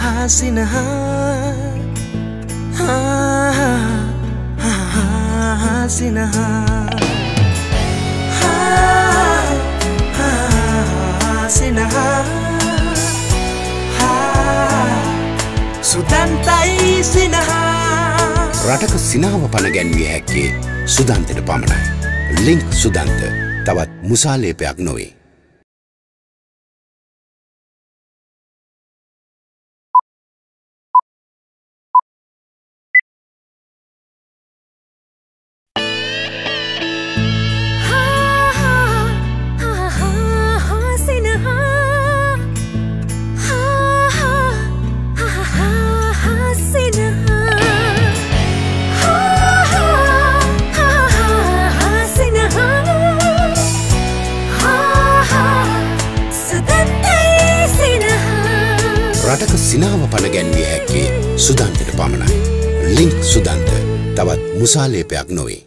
Sinha Sinha Sinha Sudantai Sinha රටක සිනාව පණ ගැන්විය හැක්කේ සුදන්තයට පමණයි. ලින්ක් සුදන්ත තවත් මුසාලේපයක් නොවේ. රටක සිනාව පණ ගැන්විය හැක්කේ සුදන්තයට පමණයි. ලින්ක් සුදන්ත තවත් මුසාලේපයක් නොවේ.